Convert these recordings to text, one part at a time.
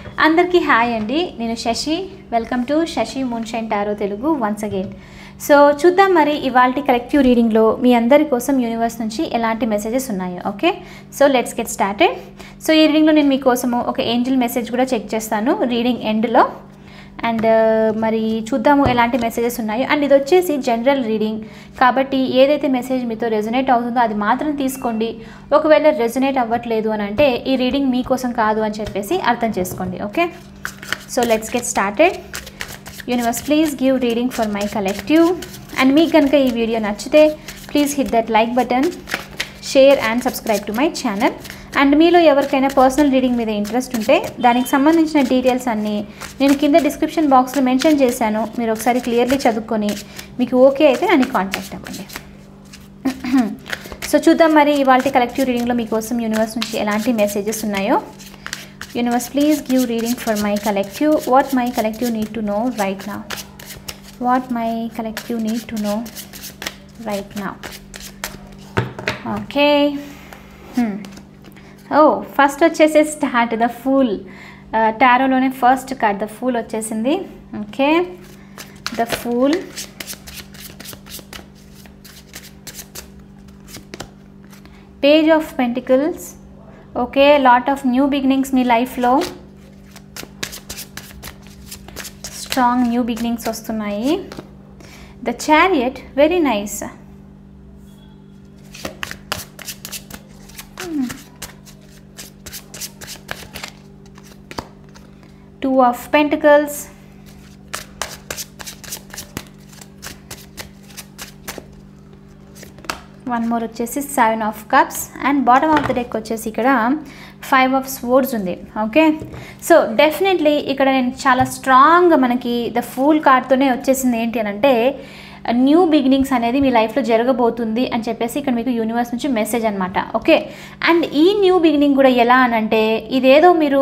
అందరికీ హాయ్ అండి. నేను Sashi. Welcome to Sashi moonshine tarot Telugu once again. So చూద్దాం మరి ఇవాల్టి కలెక్టివ్ రీడింగ్లో మీ అందరి కోసం యూనివర్స్ నుంచి ఎలాంటి మెసేజెస్ ఉన్నాయో. Okay, so let's get started. So ఈ రీడింగ్లో నేను మీకోసము ఒక ఏంజల్ మెసేజ్ కూడా చెక్ చేస్తాను రీడింగ్ ఎండ్లో. అండ్ మరి చూద్దాము ఎలాంటి మెసేజెస్ ఉన్నాయో. అండ్ ఇది వచ్చేసి జనరల్ రీడింగ్ కాబట్టి ఏదైతే మెసేజ్ మీతో రెజొనేట్ అవుతుందో అది మాత్రం తీసుకోండి. ఒకవేళ రెజొనేట్ అవ్వట్లేదు అని అంటే ఈ రీడింగ్ మీకోసం కాదు అని చెప్పేసి అర్థం చేసుకోండి. Okay, so let's get started. Universe please give reading for my collective. And మీకు కనుక ఈ వీడియో నచ్చితే please hit that like button, share and subscribe to my channel. And మీలో ఎవరికైనా పర్సనల్ రీడింగ్ మీద ఇంట్రెస్ట్ ఉంటే దానికి సంబంధించిన డీటెయిల్స్ అన్నీ నేను కింద డిస్క్రిప్షన్ బాక్స్లో మెన్షన్ చేశాను. మీరు ఒకసారి క్లియర్లీ చదువుకొని మీకు ఓకే అయితే నన్ను కాంటాక్ట్ అవ్వండి. సో చూద్దాం మరి ఇవాళ కలెక్టివ్ రీడింగ్లో మీకోసం యూనివర్స్ నుంచి ఎలాంటి మెసేజెస్ ఉన్నాయో. Universe please give reading for my collective. What my collective need to know right now. What my collective need to know right now. Okay, first వచ్చేసి స్టార్ట్ ద ఫూల్. టారోలోనే first card the fool వచ్చేసింది. Okay, the fool. Page of pentacles. Okay, lot of new beginnings మీ లైఫ్లో. Strong new beginnings వస్తున్నాయి. The chariot, very nice. Two of Pentacles. One more వచ్చేసి 7 of Cups. And bottom of the deck వచ్చేసి ఇక్కడ 5 of Swords ఉంది. Okay, so definitely ఇక్కడ నేను చాలా స్ట్రాంగ్గా మనకి ద ఫూల్ కార్డ్తోనే వచ్చేసింది ఏంటి అని అంటే న్యూ బిగినింగ్స్ అనేది మీ లైఫ్లో జరగబోతుంది అని చెప్పేసి ఇక్కడ మీకు యూనివర్స్ నుంచి మెసేజ్ అనమాట. ఓకే, అండ్ ఈ న్యూ బిగినింగ్ కూడా ఎలా అనంటే ఇదేదో మీరు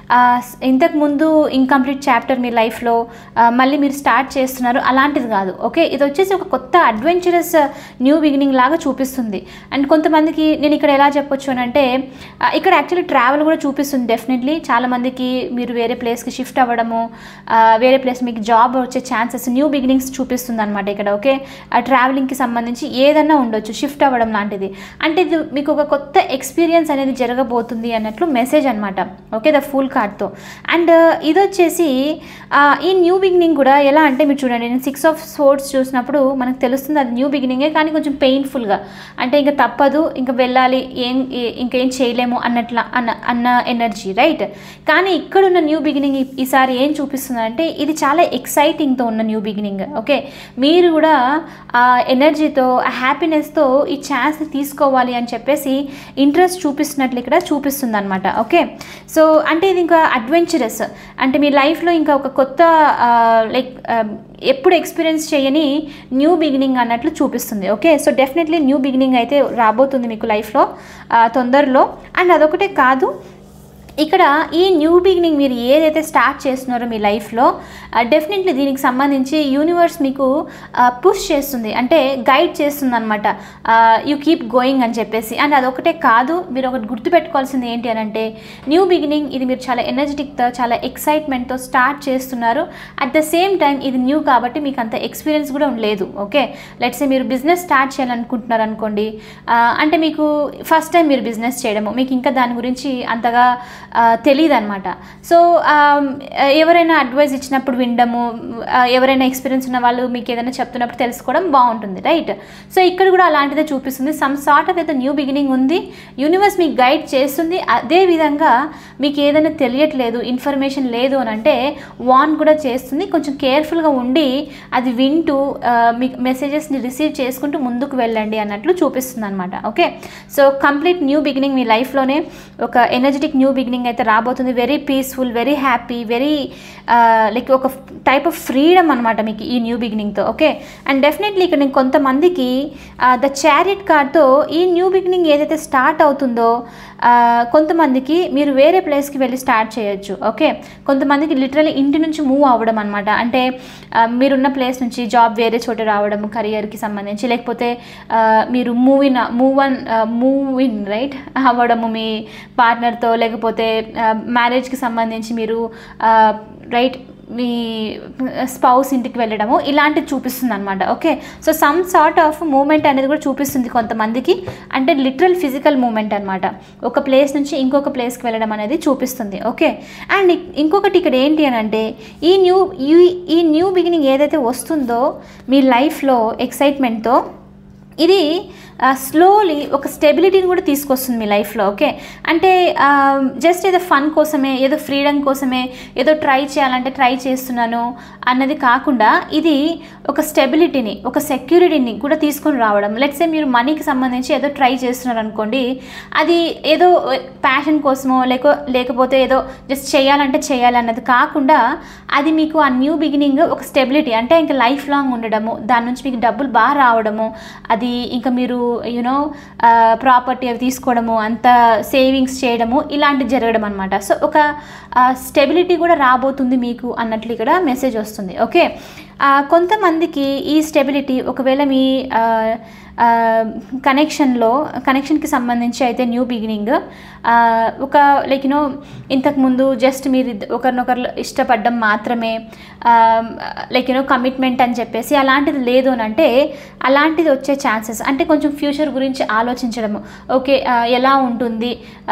ఇంతకుముందు ఇన్కంప్లీట్ చాప్టర్ మీ లైఫ్లో మళ్ళీ మీరు స్టార్ట్ చేస్తున్నారు అలాంటిది కాదు. ఓకే, ఇది వచ్చేసి ఒక కొత్త అడ్వెంచరస్ న్యూ బిగినింగ్ లాగా చూపిస్తుంది. అండ్ కొంతమందికి నేను ఇక్కడ ఎలా చెప్పొచ్చు అని అంటే ఇక్కడ యాక్చువల్లీ ట్రావెల్ కూడా చూపిస్తుంది. డెఫినెట్లీ చాలామందికి మీరు వేరే ప్లేస్కి షిఫ్ట్ అవ్వడము, వేరే ప్లేస్ మీకు జాబ్ వచ్చే ఛాన్సెస్, న్యూ బిగినింగ్స్ చూపిస్తుంది అనమాట ఇక్కడ. ఓకే, ఆ ట్రావెలింగ్కి సంబంధించి ఏదన్నా ఉండొచ్చు, షిఫ్ట్ అవ్వడం లాంటిది. అంటే ఇది మీకు ఒక కొత్త ఎక్స్పీరియన్స్ అనేది జరగబోతుంది అన్నట్లు మెసేజ్ అనమాట. ఓకే, ద ఫుల్ కార్డ్తో. అండ్ ఇది వచ్చేసి ఈ న్యూ బిగినింగ్ కూడా ఎలా అంటే మీరు చూడండి, నేను 6 of Swords చూసినప్పుడు మనకు తెలుస్తుంది అది న్యూ బిగినింగే, కానీ కొంచెం పెయిన్ఫుల్గా, అంటే ఇంకా తప్పదు, ఇంకా వెళ్ళాలి, ఇంకేం చేయలేము అన్న ఎనర్జీ, రైట్? కానీ ఇక్కడున్న న్యూ బిగినింగ్ ఈసారి ఏం చూపిస్తుందంటే ఇది చాలా ఎక్సైటింగ్తో ఉన్న న్యూ బిగినింగ్. ఓకే, మీరు కూడా ఆ ఎనర్జీతో, ఆ హ్యాపీనెస్తో ఈ ఛాన్స్ని తీసుకోవాలి అని చెప్పేసి ఇంట్రెస్ట్ చూపిస్తున్నట్లు ఇక్కడ చూపిస్తుంది అనమాట. ఓకే, సో అంటే ఇది ఇంకా అడ్వెంచరస్, అంటే మీ లైఫ్లో ఇంకా ఒక కొత్త లైక్ ఎప్పుడు ఎక్స్పీరియన్స్ చేయని న్యూ బిగినింగ్ అన్నట్లు చూపిస్తుంది. Okay, so definitely new beginning అయితే రాబోతుంది మీకు లైఫ్లో తొందరలో. అండ్ అదొకటే కాదు, ఇక్కడ ఈ న్యూ బిగినింగ్ మీరు ఏదైతే స్టార్ట్ చేస్తున్నారో మీ లైఫ్లో డెఫినెట్లీ దీనికి సంబంధించి యూనివర్స్ మీకు పుష్ చేస్తుంది, అంటే గైడ్ చేస్తుంది అనమాట. యూ కీప్ గోయింగ్ అని చెప్పేసి. అండ్ అదొకటే కాదు, మీరు ఒకటి గుర్తుపెట్టుకోవాల్సింది ఏంటి అని అంటే న్యూ బిగినింగ్ ఇది మీరు చాలా ఎనర్జెటిక్తో, చాలా ఎక్సైట్మెంట్తో స్టార్ట్ చేస్తున్నారు. అట్ ద సేమ్ టైం ఇది న్యూ కాబట్టి మీకు అంత ఎక్స్పీరియన్స్ కూడా లేదు. ఓకే, లెట్స్ సే మీరు బిజినెస్ స్టార్ట్ చేయాలనుకుంటున్నారు అనుకోండి, అంటే మీకు ఫస్ట్ టైం మీరు బిజినెస్ చేయడము, మీకు ఇంకా దాని గురించి అంతగా తెలియదు అనమాట. సో ఎవరైనా అడ్వైస్ ఇచ్చినప్పుడు వినడము, ఎవరైనా ఎక్స్పీరియన్స్ ఉన్న వాళ్ళు మీకు ఏదైనా చెప్తున్నప్పుడు తెలుసుకోవడం బాగుంటుంది, రైట్? సో ఇక్కడ కూడా అలాంటిదే చూపిస్తుంది. సమ్ సార్ట్ ఆఫ్ అయితే న్యూ బిగినింగ్ ఉంది, యూనివర్స్ మీకు గైడ్ చేస్తుంది. అదేవిధంగా మీకు ఏదైనా తెలియట్లేదు, ఇన్ఫర్మేషన్ లేదు అని అంటే వార్న్ కూడా చేస్తుంది. కొంచెం కేర్ఫుల్గా ఉండి అది వింటూ మీ మెసేజెస్ని రిసీవ్ చేసుకుంటూ ముందుకు వెళ్ళండి అన్నట్లు చూపిస్తుంది అనమాట. Okay, so complete new beginning మీ లైఫ్లోనే ఒక ఎనర్జెటిక్ న్యూ బిగినింగ్ అయితే రాబోతుంది. Very peaceful, very happy, very like ఒక టైప్ ఆఫ్ ఫ్రీడమ్ అనమాట మీకు ఈ న్యూ బిగినింగ్తో. ఓకే, అండ్ డెఫినెట్లీ ఇక్కడ నేను కొంతమందికి ద చారియట్ కార్డ్తో ఈ న్యూ బిగినింగ్ ఏదైతే స్టార్ట్ అవుతుందో కొంతమందికి మీరు వేరే ప్లేస్కి వెళ్ళి స్టార్ట్ చేయొచ్చు. ఓకే, కొంతమందికి లిటరల్లీ ఇంటి నుంచి మూవ్ అవ్వడం అనమాట. అంటే మీరున్న ప్లేస్ నుంచి జాబ్ వేరే చోట రావడం కెరియర్కి సంబంధించి, లేకపోతే మీరు మూవ్ ఇన్ రైట్ అవ్వడము మీ పార్ట్నర్తో, లేకపోతే మ్యారేజ్కి సంబంధించి మీరు రైట్ మీ స్పౌస్ ఇంటికి వెళ్ళడము ఇలాంటివి చూపిస్తుంది అనమాట. Okay, so some sort of moment అనేది కూడా చూపిస్తుంది కొంతమందికి. అంటే లిటరల్ ఫిజికల్ మూమెంట్ అనమాట, ఒక ప్లేస్ నుంచి ఇంకొక ప్లేస్కి వెళ్ళడం అనేది చూపిస్తుంది. ఓకే, అండ్ ఇంకొకటి ఇక్కడ ఏంటి అని అంటే ఈ న్యూ బిగినింగ్ ఏదైతే వస్తుందో మీ లైఫ్లో ఎక్సైట్మెంట్తో, ఇది స్లోలీ ఒక స్టెబిలిటీని కూడా తీసుకొస్తుంది మీ లైఫ్లో. ఓకే, అంటే జస్ట్ ఏదో ఫన్ కోసమే, ఏదో ఫ్రీడమ్ కోసమే, ఏదో ట్రై చేయాలంటే ట్రై చేస్తున్నాను అన్నది కాకుండా, ఇది ఒక స్టెబిలిటీని, ఒక సెక్యూరిటీని కూడా తీసుకొని రావడం. లెట్స్ సే మీరు మనీకి సంబంధించి ఏదో ట్రై చేస్తున్నారు అనుకోండి, అది ఏదో ప్యాషన్ కోసమో లేకపోతే ఏదో జస్ట్ చేయాలంటే చేయాలి అన్నది కాకుండా, అది మీకు ఆ న్యూ బిగినింగ్ ఒక స్టెబిలిటీ, అంటే ఇంకా లైఫ్ లాంగ్ ఉండడము, దాని నుంచి మీకు డబ్బులు బాగా రావడము, అది ఇంకా మీరు ప్రాపర్టీ అవి తీసుకోవడము, అంత సేవింగ్స్ చేయడము, ఇలాంటివి జరగడం అనమాట. సో ఒక స్టెబిలిటీ కూడా రాబోతుంది మీకు అన్నట్లు ఇక్కడ మెసేజ్ వస్తుంది. ఓకే, కొంతమందికి ఈ స్టెబిలిటీ ఒకవేళ మీ కనెక్షన్కి సంబంధించి అయితే న్యూ బిగినింగ్ ఒక లైక్ ఇంతకుముందు జస్ట్ మీరు ఒకరినొకరు ఇష్టపడడం మాత్రమే, లైక్ కమిట్మెంట్ అని చెప్పేసి అలాంటిది లేదు అని అంటే, అలాంటిది వచ్చే ఛాన్సెస్ అంటే కొంచెం ఫ్యూచర్ గురించి ఆలోచించడము. ఓకే, ఎలా ఉంటుంది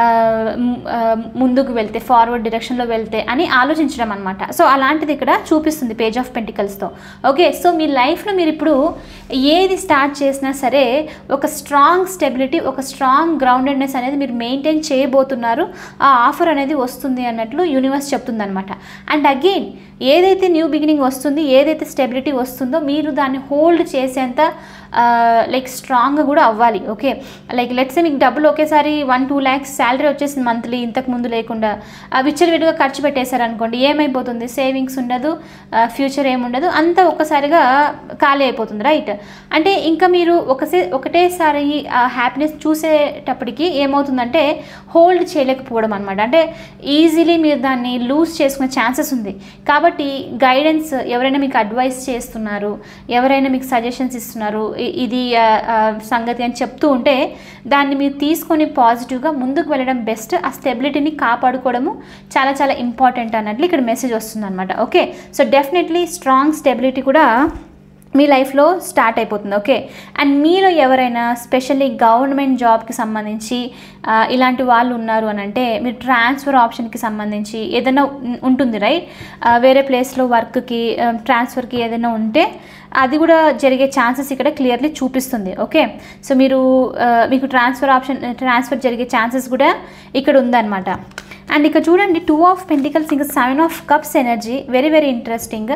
ముందుకు వెళ్తే, ఫార్వర్డ్ డైరెక్షన్లో వెళ్తే అని ఆలోచించడం అనమాట. సో అలాంటిది ఇక్కడ చూపిస్తుంది పేజ్ ఆఫ్ పెంటికల్స్తో. ఓకే, సో మీ లైఫ్లో మీరు ఇప్పుడు ఏది స్టార్ట్ చేసినా సరే ఒక స్ట్రాంగ్ స్టెబిలిటీ, ఒక స్ట్రాంగ్ గ్రౌండెడ్నెస్ అనేది మీరు మెయింటైన్ చేయబోతున్నారు. ఆ ఆఫర్ అనేది వస్తుంది అన్నట్లు యూనివర్స్ చెప్తుంది అనమాట. అండ్ అగైన్ ఏదైతే న్యూ బిగినింగ్ వస్తుంది, ఏదైతే స్టెబిలిటీ వస్తుందో మీరు దాన్ని హోల్డ్ చేసేంత లైక్ స్ట్రాంగ్గా కూడా అవ్వాలి. ఓకే, లైక్ లెట్స్ మీకు డబ్బులు ఒకేసారి 1-2 lakhs శాలరీ వచ్చేసింది మంత్లీ, ఇంతకుముందు లేకుండా విచ్చలవిడిగా ఖర్చు పెట్టేశారనుకోండి, ఏమైపోతుంది? సేవింగ్స్ ఉండదు, ఫ్యూచర్ ఏముండదు, అంతా ఒక్కసారిగా ఖాళీ అయిపోతుంది. రైట్, అంటే ఇంకా మీరు ఒకటేసారి హ్యాపీనెస్ చూసేటప్పటికి ఏమవుతుందంటే హోల్డ్ చేయలేకపోవడం అనమాట. అంటే ఈజీలీ మీరు దాన్ని లూజ్ చేసుకునే ఛాన్సెస్ ఉంది. కాబట్టి గైడెన్స్, ఎవరైనా మీకు అడ్వైస్ చేస్తున్నారు, ఎవరైనా మీకు సజెషన్స్ ఇస్తున్నారు, ఇది సంగతి అని చెప్తూ ఉంటే దాన్ని మీరు తీసుకొని పాజిటివ్గా ముందుకు వెళ్ళడం బెస్ట్. ఆ స్టెబిలిటీని కాపాడుకోవడము చాలా చాలా ఇంపార్టెంట్ అన్నట్లు ఇక్కడ మెసేజ్ వస్తుంది అనమాట. Okay, so definitely strong stability కూడా మీ లైఫ్లో స్టార్ట్ అయిపోతుంది. ఓకే, అండ్ మీలో ఎవరైనా స్పెషల్లీ గవర్నమెంట్ జాబ్కి సంబంధించి ఇలాంటి వాళ్ళు ఉన్నారు అని అంటే, మీరు ట్రాన్స్ఫర్ ఆప్షన్కి సంబంధించి ఏదైనా ఉంటుంది రైట్, వేరే ప్లేస్లో వర్క్కి ట్రాన్స్ఫర్కి ఏదైనా ఉంటే అది కూడా జరిగే ఛాన్సెస్ ఇక్కడ క్లియర్లీ చూపిస్తుంది. ఓకే, సో మీకు ట్రాన్స్ఫర్ జరిగే ఛాన్సెస్ కూడా ఇక్కడ ఉందన్నమాట. అండ్ ఇక్కడ చూడండి 2 of Pentacles ఇంకా 7 of Cups energy very very interesting.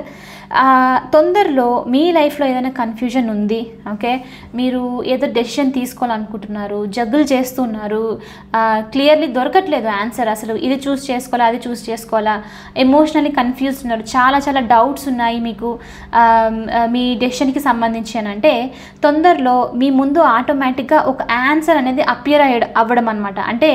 తొందరలో మీ లైఫ్లో ఏదైనా కన్ఫ్యూజన్ ఉంది. ఓకే, మీరు ఏదో డెసిషన్ తీసుకోవాలనుకుంటున్నారు, జగ్గులు చేస్తున్నారు, క్లియర్లీ దొరకట్లేదు ఆన్సర్, అసలు ఇది చూస్ చేసుకోవాలా, అది చూస్ చేసుకోవాలా, ఎమోషనల్లీ కన్ఫ్యూజ్డ్ ఉన్నారు, చాలా చాలా డౌట్స్ ఉన్నాయి మీకు మీ డెసిషన్కి సంబంధించి అని అంటే, తొందరలో మీ ముందు ఆటోమేటిక్గా ఒక ఆన్సర్ అనేది అపియర్ అవ్వడం అనమాట. అంటే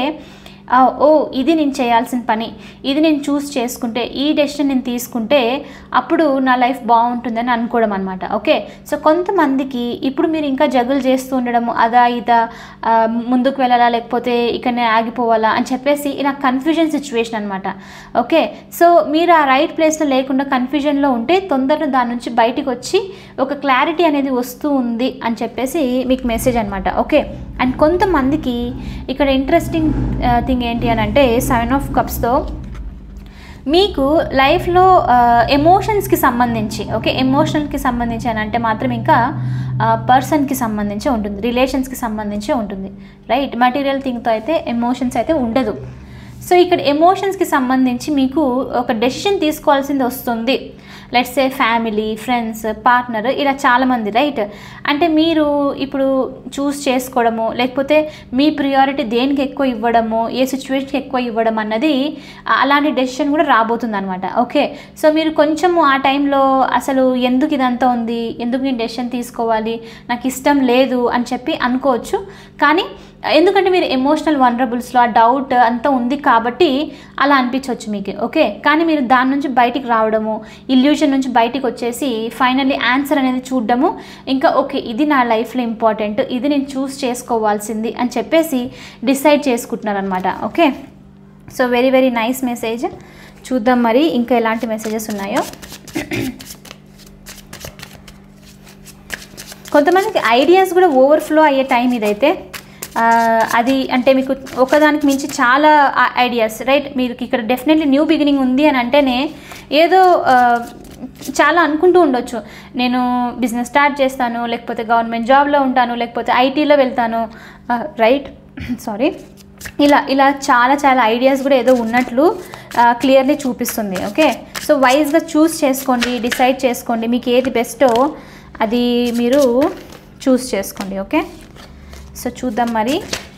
ఓ ఇది నేను చేయాల్సిన పని, ఇది నేను చూస్ చేసుకుంటే, ఈ డెసిషన్ నేను తీసుకుంటే అప్పుడు నా లైఫ్ బాగుంటుందని అనుకోవడం అనమాట. ఓకే, సో కొంతమందికి ఇప్పుడు మీరు ఇంకా జగులు చేస్తూ ఉండడము, అదా ఇదా ముందుకు వెళ్ళాలా లేకపోతే ఇక్కడనే ఆగిపోవాలా అని చెప్పేసి ఇలా కన్ఫ్యూజన్ సిచ్యువేషన్ అనమాట. ఓకే, సో మీరు ఆ రైట్ ప్లేస్లో లేకుండా కన్ఫ్యూజన్లో ఉంటే తొందరగా దాని నుంచి బయటికి వచ్చి ఒక క్లారిటీ అనేది వస్తూ ఉంది అని చెప్పేసి మీకు మెసేజ్ అనమాట. ఓకే, అండ్ కొంతమందికి ఇక్కడ ఇంట్రెస్టింగ్ థింగ్ ఏంటి అని అంటే 7 of Cupsతో మీకు లైఫ్లో ఎమోషన్స్కి సంబంధించి, ఓకే ఎమోషనల్కి సంబంధించి అని అంటే మాత్రం ఇంకా పర్సన్కి సంబంధించి ఉంటుంది, రిలేషన్స్కి సంబంధించి ఉంటుంది రైట్. మెటీరియల్ థింగ్తో అయితే ఎమోషన్స్ అయితే ఉండదు. సో ఇక్కడ ఎమోషన్స్కి సంబంధించి మీకు ఒక డెసిషన్ తీసుకోవాల్సింది వస్తుంది. Let's say family, friends, partner, ఇలా చాలామంది రైట్. అంటే మీరు ఇప్పుడు చూస్ చేసుకోవడము, లేకపోతే మీ ప్రియారిటీ దేనికి ఎక్కువ ఇవ్వడము, ఏ సిచ్యువేషన్కి ఎక్కువ ఇవ్వడం అన్నది అలాంటి డెసిషన్ కూడా రాబోతుంది అనమాట. ఓకే, సో మీరు కొంచెము ఆ టైంలో అసలు ఎందుకు ఇదంతా ఉంది, ఎందుకు నేను డెసిషన్ తీసుకోవాలి, నాకు ఇష్టం లేదు అని చెప్పి అనుకోవచ్చు. కానీ ఎందుకంటే మీరు ఎమోషనల్ వనరబుల్స్లో ఆ డౌట్ అంతా ఉంది కాబట్టి అలా అనిపించవచ్చు మీకు, ఓకే. కానీ మీరు దాని నుంచి బయటికి రావడము, ఇల్యూషన్ నుంచి బయటికి వచ్చేసి ఫైనల్లీ ఆన్సర్ అనేది చూడడము, ఇంకా ఓకే ఇది నా లైఫ్లో ఇంపార్టెంట్, ఇది నేను చూస్ చేసుకోవాల్సింది అని చెప్పేసి డిసైడ్ చేసుకుంటున్నారనమాట, okay. So very very nice message. చూద్దాం మరి ఇంకా ఎలాంటి మెసేజెస్ ఉన్నాయో. కొంతమందికి ఐడియాస్ కూడా ఓవర్ఫ్లో అయ్యే టైం ఇదైతే. అది అంటే మీకు ఒకదానికి మించి చాలా ఐడియాస్, రైట్. మీరు ఇక్కడ డెఫినెట్లీ న్యూ బిగినింగ్ ఉంది అని అంటేనే ఏదో చాలా అనుకుంటూ ఉండొచ్చు. నేను బిజినెస్ స్టార్ట్ చేస్తాను, లేకపోతే గవర్నమెంట్ జాబ్లో ఉంటాను, లేకపోతే ఐటీలో వెళ్తాను, రైట్. సారీ, ఇలా ఇలా చాలా చాలా ఐడియాస్ కూడా ఏదో ఉన్నట్లు క్లియర్లీ చూపిస్తుంది, ఓకే. సో వైజ్గా చూస్ చేసుకోండి, డిసైడ్ చేసుకోండి, మీకు ఏది బెస్టో అది మీరు చూస్ చేసుకోండి, ఓకే. సో చూద్దాం మరి.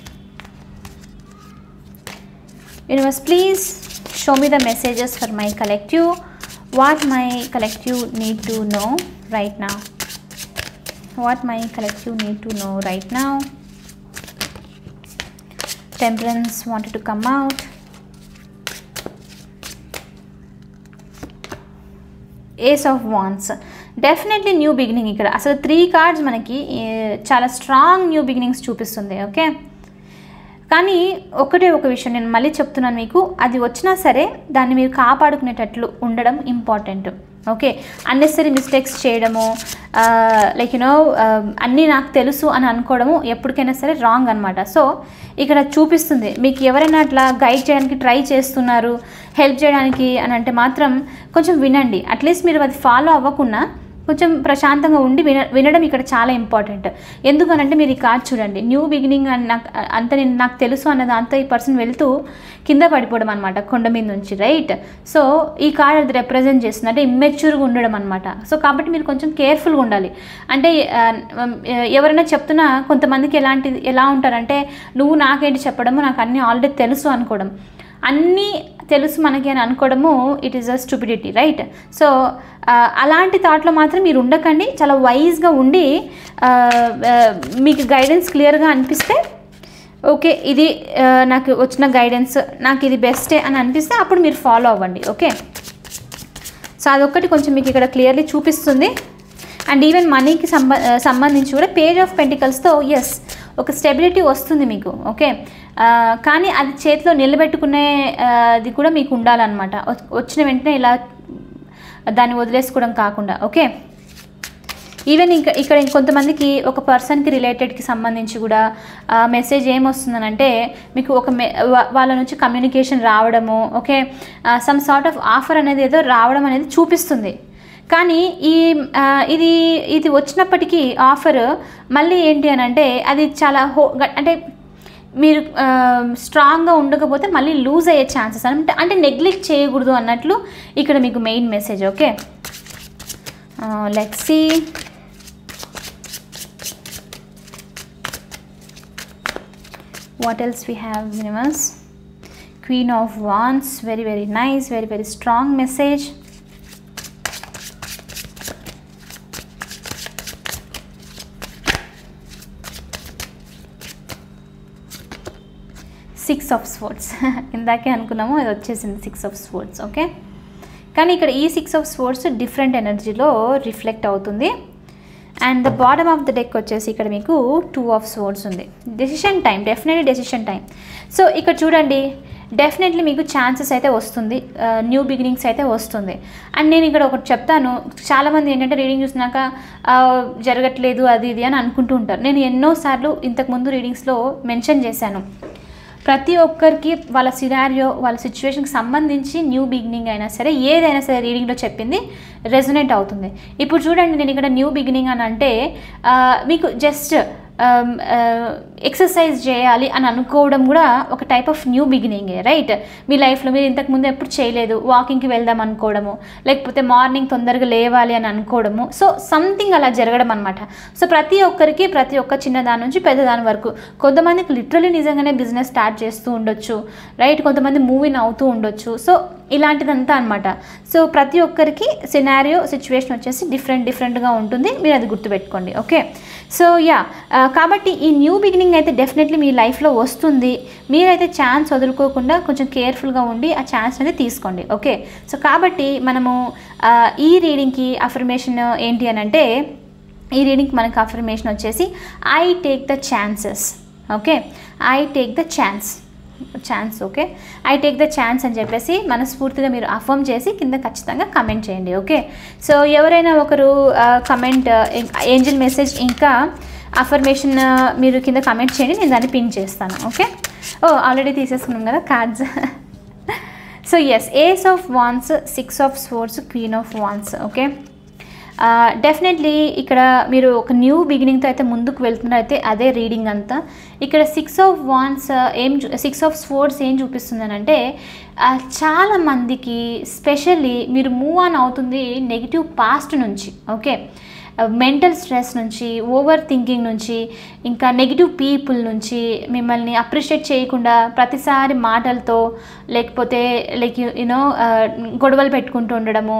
Universe please show me the messages for my collective. What my collective need to know right now. What my collective need to know right now. Temperance wanted to come out. Ace of Wands. Definitely new beginning. ఇక్కడ అసలు 3 cards మనకి చాలా strong new beginnings చూపిస్తుంది, okay. కానీ ఒకటే ఒక విషయం నేను మళ్ళీ చెప్తున్నాను మీకు, అది వచ్చినా సరే దాన్ని మీరు కాపాడుకునేటట్లు ఉండడం ఇంపార్టెంట్, ఓకే. అన్నెసరీ మిస్టేక్స్ చేయడము, లైక్ యునో అన్నీ నాకు తెలుసు అని అనుకోవడము ఎప్పటికైనా సరే రాంగ్ అనమాట. సో ఇక్కడ చూపిస్తుంది మీకు ఎవరైనా అట్లా గైడ్ చేయడానికి ట్రై చేస్తున్నారు, హెల్ప్ చేయడానికి అని అంటే మాత్రం కొంచెం వినండి. అట్లీస్ట్ మీరు అది ఫాలో అవ్వకుండా కొంచెం ప్రశాంతంగా ఉండి వినడం ఇక్కడ చాలా ఇంపార్టెంట్. ఎందుకనంటే మీరు ఈ కార్డ్ చూడండి, న్యూ బిగినింగ్ అని నాకు తెలుసు అన్నది అంత ఈ పర్సన్ వెళ్తూ కింద పడిపోవడం అనమాట కొండ మీద నుంచి, రైట్. సో ఈ కార్డ్ అది రిప్రజెంట్ చేస్తుంది అంటే ఇమ్మెచ్యూర్గా ఉండడం అనమాట. సో కాబట్టి మీరు కొంచెం కేర్ఫుల్గా ఉండాలి. అంటే ఎవరైనా చెప్తున్నా కొంతమందికి ఎలా ఉంటారంటే నువ్వు నాకేంటి చెప్పడము, నాకు అన్నీ ఆల్రెడీ తెలుసు అనుకోవడం, అన్నీ తెలుసు మనకి అని అనుకోవడము it is a stupidity, right. So అలాంటి థాట్లో మాత్రం మీరు ఉండకండి. చాలా వైజ్గా ఉండి మీకు గైడెన్స్ క్లియర్గా అనిపిస్తే ఓకే ఇది నాకు వచ్చిన గైడెన్స్, నాకు ఇది బెస్టే అని అనిపిస్తే అప్పుడు మీరు ఫాలో అవ్వండి, ఓకే. సో అదొక్కటి కొంచెం మీకు ఇక్కడ క్లియర్లీ చూపిస్తుంది. అండ్ ఈవెన్ మనీకి సంబంధించి కూడా పేజ్ ఆఫ్ పెంటికల్స్తో ఎస్ ఒక స్టెబిలిటీ వస్తుంది మీకు, ఓకే. కానీ అది చేతిలో నిలబెట్టుకునేది కూడా మీకు ఉండాలన్నమాట. వచ్చిన వెంటనే ఇలా దాన్ని వదిలేసుకోవడం కాకుండా, ఓకే. ఈవెన్ ఇక్కడ ఇంకొంతమందికి ఒక పర్సన్కి రిలేటెడ్కి సంబంధించి కూడా మెసేజ్ ఏమొస్తుందనంటే మీకు వాళ్ళ నుంచి కమ్యూనికేషన్ రావడము, okay, some sort of offer అనేది ఏదో రావడం అనేది చూపిస్తుంది. కానీ ఇది వచ్చినప్పటికీ ఆఫర్ మళ్ళీ ఏంటి అని అంటే అది చాలా అంటే మీరు స్ట్రాంగ్గా ఉండకపోతే మళ్ళీ లూజ్ అయ్యే ఛాన్సెస్ అంటే నెగ్లెక్ట్ చేయకూడదు అన్నట్లు ఇక్కడ మీకు main message, okay. Let's see. What else we have, universe? Queen of Wands, very very nice, very very strong message. Six of Swords. ఇందాకే అనుకున్నాము అది వచ్చేసింది 6 of Swords, ఓకే. కానీ ఇక్కడ ఈ 6 of Swords డిఫరెంట్ ఎనర్జీలో రిఫ్లెక్ట్ అవుతుంది. And the bottom of the deck వచ్చేసి ఇక్కడ మీకు 2 of Swords ఉంది. Decision time, definitely decision time. So ఇక్కడ చూడండి డెఫినెట్లీ మీకు ఛాన్సెస్ అయితే వస్తుంది, న్యూ బిగినింగ్స్ అయితే వస్తుంది. అండ్ నేను ఇక్కడ ఒకటి చెప్తాను, చాలామంది ఏంటంటే రీడింగ్ చూసినాక జరగట్లేదు అది ఇది అని అనుకుంటూ ఉంటారు. నేను ఎన్నోసార్లు ఇంతకుముందు రీడింగ్స్లో మెన్షన్ చేశాను, ప్రతి ఒక్కరికి వాళ్ళ సినారియో వాళ్ళ సిచ్యువేషన్కి సంబంధించి న్యూ బిగినింగ్ అయినా సరే ఏదైనా సరే రీడింగ్లో చెప్పింది రెజొనేట్ అవుతుంది. ఇప్పుడు చూడండి నేను ఇక్కడ న్యూ బిగినింగ్ అని అంటే మీకు జస్ట్ ఎక్సర్సైజ్ చేయాలి అని అనుకోవడం కూడా ఒక టైప్ ఆఫ్ న్యూ బిగినింగే, రైట్. మీ లైఫ్లో మీరు ఇంతకుముందు ఎప్పుడు చేయలేదు, వాకింగ్కి వెళ్దాం అనుకోవడము, లేకపోతే మార్నింగ్ తొందరగా లేవాలి అని అనుకోవడము, సో సంథింగ్ అలా జరగడం అనమాట. సో ప్రతి ఒక్కరికి ప్రతి ఒక్క చిన్నదాని నుంచి పెద్దదాని వరకు, కొంతమందికి లిటరలీ నిజంగానే బిజినెస్ స్టార్ట్ చేస్తూ ఉండొచ్చు, రైట్. కొంతమంది మూవీని అవుతూ ఉండొచ్చు. సో ఇలాంటిదంతా అనమాట. సో ప్రతి ఒక్కరికి సినారియో సిచ్యువేషన్ వచ్చేసి డిఫరెంట్గా ఉంటుంది, మీరు అది గుర్తుపెట్టుకోండి. ఓకే, సో యా, కాబట్టి ఈ న్యూ బిగినింగ్ అయితే డెఫినెట్లీ మీ లైఫ్లో వస్తుంది. మీరైతే ఛాన్స్ వదులుకోకుండా కొంచెం కేర్ఫుల్గా ఉండి ఆ ఛాన్స్ అనేది తీసుకోండి. ఓకే, సో కాబట్టి మనము ఈ రీడింగ్కి అఫర్మేషన్ ఏంటి అని అంటే, ఈ రీడింగ్కి మనకు అఫర్మేషన్ వచ్చేసి I take the chances. Okay, I take the chance. Okay, I take the chance అని చెప్పేసి మనస్ఫూర్తిగా మీరు అఫర్మ్ చేసి కింద ఖచ్చితంగా కమెంట్ చేయండి. ఓకే, సో ఎవరైనా ఒకరు కమెంట్ ఏంజల్ మెసేజ్ ఇంకా అఫర్మేషన్ మీరు కింద కమెంట్ చేయండి, నేను దాన్ని పిన్ చేస్తాను. ఓకే, ఆల్రెడీ తీసేసుకున్నాం కదా cards. So yes, ace of wands, 6 of swords, queen of wands. Okay, definitely ఇక్కడ మీరు ఒక న్యూ బిగినింగ్తో అయితే ముందుకు వెళ్తున్నారు. అయితే అదే రీడింగ్ అంతా. ఇక్కడ 6 ఆఫ్ వాన్స్ 6 ఆఫ్ స్వోర్డ్స్ ఏం చూపిస్తుంది అని అంటే, చాలామందికి స్పెషల్లీ మీరు మూవ్ ఆన్ అవుతుంది నెగిటివ్ పాస్ట్ నుంచి. ఓకే, మెంటల్ స్ట్రెస్ నుంచి, ఓవర్ థింకింగ్ నుంచి, ఇంకా నెగిటివ్ పీపుల్ నుంచి, మిమ్మల్ని అప్రిషియేట్ చేయకుండా ప్రతిసారి మాటలతో లేకపోతే లైక్ యూనో గొడవలు పెట్టుకుంటూ ఉండడము,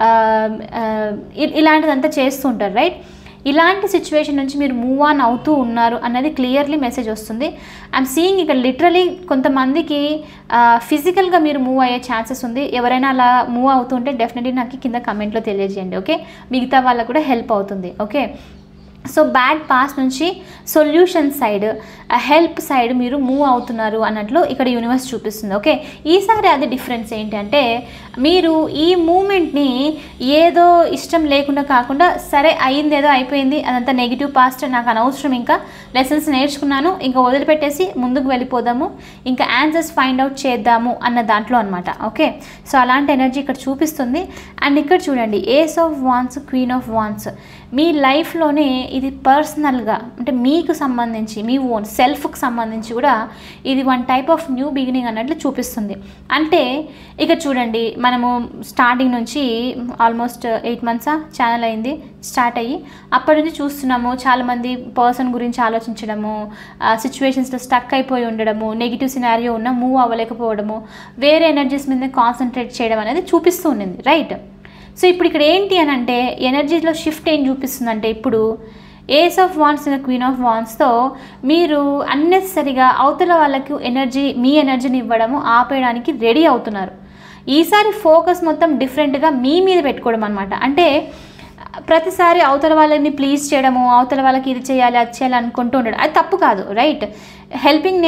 ఇలాంటిదంతా చేస్తూ ఉంటారు. రైట్, ఇలాంటి సిచ్యువేషన్ నుంచి మీరు మూవ్ ఆన్ అవుతూ ఉన్నారు అన్నది క్లియర్లీ మెసేజ్ వస్తుంది. ఐఎమ్ సీయింగ్ ఇక్కడ లిటరలీ కొంతమందికి ఫిజికల్గా మీరు మూవ్ అయ్యే ఛాన్సెస్ ఉంది. ఎవరైనా అలా మూవ్ అవుతుంటే డెఫినెట్లీ నాకు కింద కమెంట్లో తెలియజేయండి. ఓకే, మిగతా వాళ్ళకు కూడా హెల్ప్ అవుతుంది. ఓకే, సో బ్యాడ్ పాస్ట్ నుంచి సొల్యూషన్ సైడ్, హెల్ప్ సైడ్ మీరు మూవ్ అవుతున్నారు అన్నట్లు ఇక్కడ యూనివర్స్ చూపిస్తుంది. ఓకే, ఈసారి అది డిఫరెన్స్ ఏంటంటే, మీరు ఈ మూమెంట్ని ఏదో ఇష్టం లేకుండా కాకుండా, సరే అయింది ఏదో అయిపోయింది, అదంతా నెగిటివ్ పాస్ట్, నాకు అనవసరం, ఇంకా లెసన్స్ నేర్చుకున్నాను, ఇంకా వదిలిపెట్టేసి ముందుకు వెళ్ళిపోదాము, ఇంకా ఆన్సర్స్ ఫైండ్ అవుట్ చేద్దాము అన్న దాంట్లో అనమాట. ఓకే, సో అలాంటి ఎనర్జీ ఇక్కడ చూపిస్తుంది. అండ్ ఇక్కడ చూడండి, ace of wands, queen of wands. మీ లైఫ్లోనే ఇది పర్సనల్గా అంటే మీకు సంబంధించి, మీ ఓన్ సెల్ఫ్కి సంబంధించి కూడా ఇది one type of new beginning అన్నట్లు చూపిస్తుంది. అంటే ఇక చూడండి, మనము స్టార్టింగ్ నుంచి ఆల్మోస్ట్ 8 months ఛానల్ అయింది స్టార్ట్ అయ్యి, అప్పటి నుంచి చూస్తున్నాము చాలామంది పర్సన్ గురించి ఆలోచించడము, సిచ్యువేషన్స్లో స్టక్ అయిపోయి ఉండడము, నెగిటివ్ సినారియో ఉన్న మూవ్ అవ్వలేకపోవడము, వేరే ఎనర్జీస్ మీద కాన్సన్ట్రేట్ చేయడం అనేది చూపిస్తూ ఉండింది. రైట్, సో ఇప్పుడు ఇక్కడ ఏంటి అని అంటే, ఎనర్జీలో షిఫ్ట్ ఏం చూపిస్తుందంటే, ఇప్పుడు ace of wands and queen of వాన్స్తో మీరు అన్నెసరిగా అవతల వాళ్ళకు మీ ఎనర్జీని ఇవ్వడము ఆపేయడానికి రెడీ అవుతున్నారు. ఈసారి ఫోకస్ మొత్తం డిఫరెంట్గా మీ మీద పెట్టుకోవడం అనమాట. అంటే ప్రతిసారి అవతల వాళ్ళని ప్లీజ్ చేయడము, అవతల వాళ్ళకి ఇది చేయాలి అది చేయాలి అనుకుంటూ ఉండడం, అది తప్పు కాదు. రైట్, హెల్పింగ్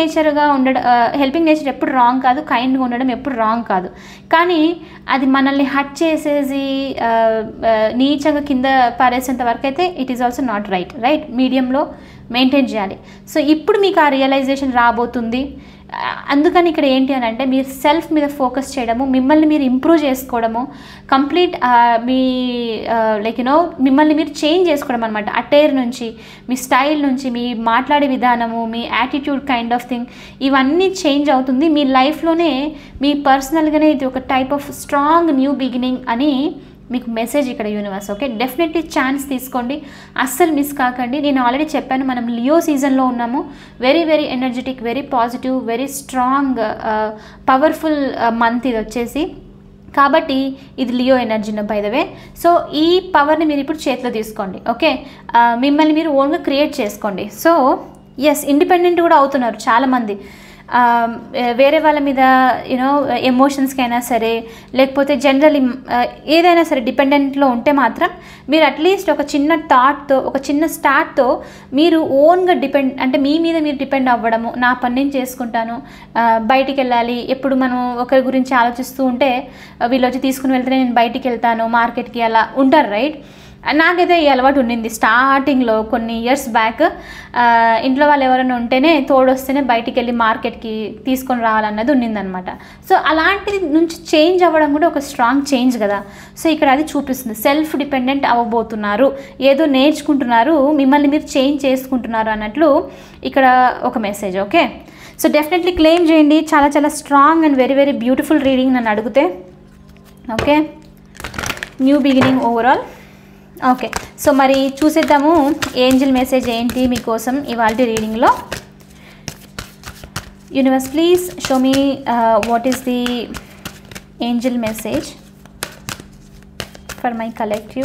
నేచర్ ఎప్పుడు రాంగ్ కాదు, కైండ్గా ఉండడం ఎప్పుడు రాంగ్ కాదు. కానీ అది మనల్ని హట్ చేసేసి నీచంగా కింద పారేసేంత వరకు అయితే it is also not right. మీడియంలో మెయింటైన్ చేయాలి. సో ఇప్పుడు మీకు ఆ రియలైజేషన్ రాబోతుంది. అందుకని ఇక్కడ ఏంటి అని అంటే, మీరు సెల్ఫ్ మీద ఫోకస్ చేయడము, మిమ్మల్ని మీరు ఇంప్రూవ్ చేసుకోవడము, కంప్లీట్ మీ లైక్ యూనో మిమ్మల్ని మీరు చేంజ్ చేసుకోవడం అనమాట. అటైర్ నుంచి, మీ స్టైల్ నుంచి, మీ మాట్లాడే విధానము, మీ యాటిట్యూడ్ కైండ్ ఆఫ్ థింగ్, ఇవన్నీ చేంజ్ అవుతుంది. మీ లైఫ్లోనే మీ పర్సనల్గానే ఇది ఒక type of strong new beginning అని మీకు మెసేజ్ ఇక్కడ యూనివర్స్. ఓకే, డెఫినెట్లీ ఛాన్స్ తీసుకోండి, అస్సలు మిస్ కాకండి. నేను ఆల్రెడీ చెప్పాను, మనం లియో సీజన్లో ఉన్నాము. Very very energetic, very positive, very strong, powerful month ఇది వచ్చేసి. కాబట్టి ఇది Leo energy by the way. So ఈ పవర్ని మీరు ఇప్పుడు చేతిలో తీసుకోండి. ఓకే, మిమ్మల్ని మీరు ఓన్గా క్రియేట్ చేసుకోండి. సో ఎస్, ఇండిపెండెంట్ కూడా అవుతున్నారు చాలామంది. వేరే వాళ్ళ మీద యూనో ఎమోషన్స్కైనా సరే, లేకపోతే జనరల్లీ ఏదైనా సరే డిపెండెంట్లో ఉంటే మాత్రం మీరు అట్లీస్ట్ ఒక చిన్న థాట్తో, ఒక చిన్న స్టార్ట్తో మీరు ఓన్గా అంటే మీ మీద మీరు డిపెండ్ అవ్వడము, నా పని నేను చేసుకుంటాను, బయటికి వెళ్ళాలి, ఎప్పుడు మనం ఒకరి గురించి ఆలోచిస్తూ ఉంటే వీళ్ళు వచ్చి తీసుకుని వెళ్తే నేను బయటికి వెళ్తాను మార్కెట్కి, అలా ఉంటారు. రైట్, నాకైతే ఈ అలవాటు ఉండింది స్టార్టింగ్లో కొన్ని ఇయర్స్ బ్యాక్. ఇంట్లో వాళ్ళు ఎవరైనా ఉంటేనే తోడొస్తేనే బయటికి వెళ్ళి మార్కెట్కి తీసుకొని రావాలన్నది ఉండిందనమాట. సో అలాంటి నుంచి చేంజ్ అవ్వడం కూడా ఒక స్ట్రాంగ్ చేంజ్ కదా. సో ఇక్కడ అది చూపిస్తుంది, సెల్ఫ్ డిపెండెంట్ అవ్వబోతున్నారు, ఏదో నేర్చుకుంటున్నారు, మిమ్మల్ని మీరు చేంజ్ చేసుకుంటున్నారు అన్నట్లు ఇక్కడ ఒక message. Okay, so definitely claim చేయండి. చాలా చాలా strong and very very beautiful reading నన్ను అడిగితే. Okay, new beginning overall. Okay, so మరి చూసేద్దాము ఏంజల్ మెసేజ్ ఏంటి మీకోసం ఇవాళ రీడింగ్లో. Universe please show me what is the angel message for my collective.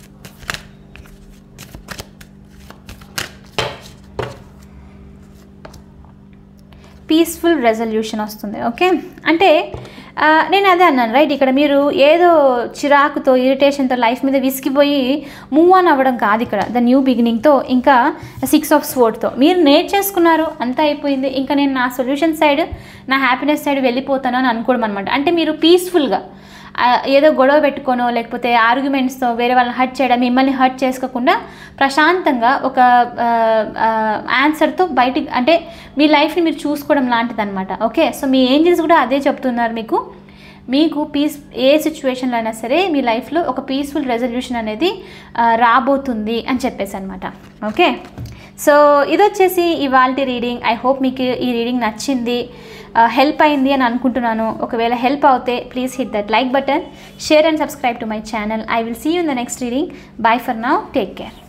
Peaceful resolution వస్తుంది. ఓకే, అంటే నేను అదే అన్నాను రైట్. ఇక్కడ మీరు ఏదో చిరాకుతో ఇరిటేషన్తో లైఫ్ మీద విసిగిపోయి మూవ్ ఆన్ అవ్వడం కాదు. ఇక్కడ ద న్యూ బిగినింగ్తో ఇంకా 6 of Swordsతో మీరు నేర్చేసుకున్నారు, అంతా అయిపోయింది, ఇంకా నేను నా సొల్యూషన్ సైడ్, నా హ్యాపీనెస్ సైడ్ వెళ్ళిపోతాను అని అనుకోవడం అనమాట. అంటే మీరు పీస్ఫుల్గా ఏదో గొడవ పెట్టుకోనో లేకపోతే ఆర్గ్యుమెంట్స్తో వేరే వాళ్ళని హర్ట్ చేయడం, మిమ్మల్ని హర్ట్ చేసుకోకుండా ప్రశాంతంగా ఒక ఆన్సర్తో బయటికి, అంటే మీ లైఫ్ని మీరు చూసుకోవడం లాంటిది అనమాట. ఓకే, సో మీ ఏంజల్స్ కూడా అదే చెప్తున్నారు మీకు ఏ సిచ్యువేషన్లో అయినా సరే మీ లైఫ్లో ఒక పీస్ఫుల్ రెజల్యూషన్ అనేది రాబోతుంది అని చెప్పేసి అనమాట. ఓకే, సో ఇది వచ్చేసి ఇవాల్టి రీడింగ్. ఐ హోప్ మీకు ఈ రీడింగ్ నచ్చింది, హెల్ప్ అయింది అని అనుకుంటున్నాను. ఒకవేళ హెల్ప్ అవుతే please hit that like button, share and subscribe to my channel. I will see you in the next reading. Bye for now. Take care.